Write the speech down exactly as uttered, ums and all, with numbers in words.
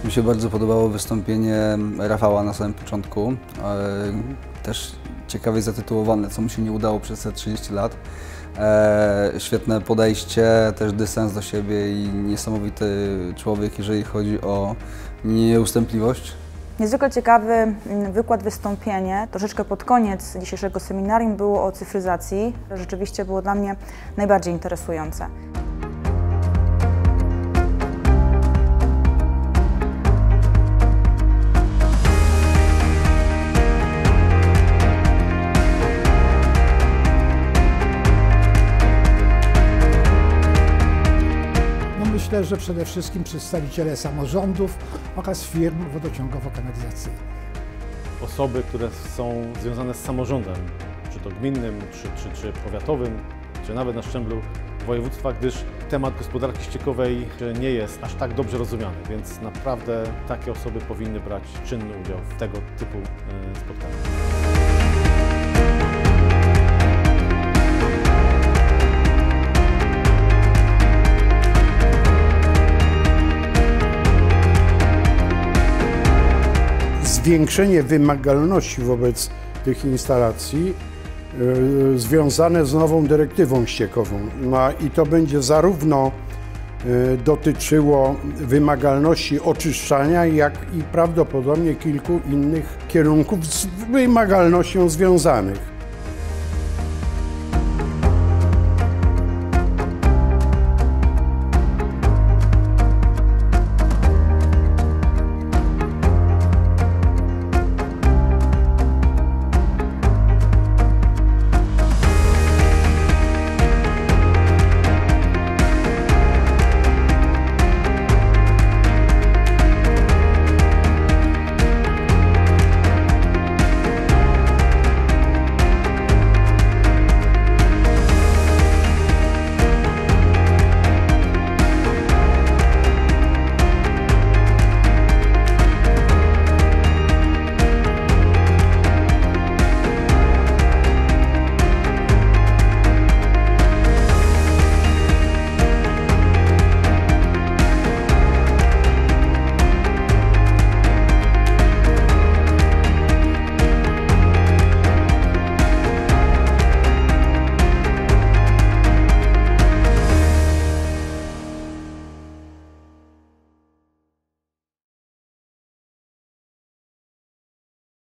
Mi się bardzo podobało wystąpienie Rafała na samym początku. Też ciekawie zatytułowane, co mu się nie udało przez te trzydzieści lat. Świetne podejście, też dystans do siebie i niesamowity człowiek, jeżeli chodzi o nieustępliwość. Niezwykle ciekawy wykład, wystąpienie, troszeczkę pod koniec dzisiejszego seminarium było o cyfryzacji. Rzeczywiście było dla mnie najbardziej interesujące. Myślę, że przede wszystkim przedstawiciele samorządów oraz firm wodociągowo-kanalizacyjnych. Osoby, które są związane z samorządem, czy to gminnym, czy, czy, czy powiatowym, czy nawet na szczeblu województwa, gdyż temat gospodarki ściekowej nie jest aż tak dobrze rozumiany, więc naprawdę takie osoby powinny brać czynny udział w tego typu spotkaniach. Zwiększenie wymagalności wobec tych instalacji y, związane z nową dyrektywą ściekową. No, i to będzie zarówno y, dotyczyło wymagalności oczyszczania, jak i prawdopodobnie kilku innych kierunków z wymagalnością związanych.